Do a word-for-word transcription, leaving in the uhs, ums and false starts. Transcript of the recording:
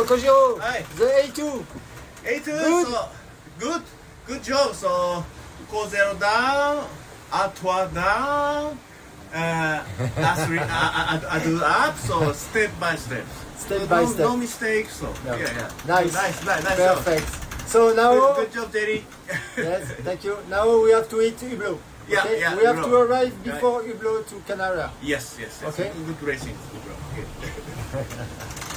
So, Kojiro, Hi. the A two. A two, Good. so good, good job. So, go zero down, up two down, uh, that's re- I, I, I do up. So step by step. Step so by no, step. No mistakes. So No. yeah, yeah. Nice. nice, nice, nice job. Perfect. So now, Good, good job, Jerry. yes, thank you. Now we have to eat Hublot. Yeah, Okay? yeah, We have Hublot. to arrive before Hublot to Canara. Yes, yes, yes. Okay. Good racing. Good, bro. Okay.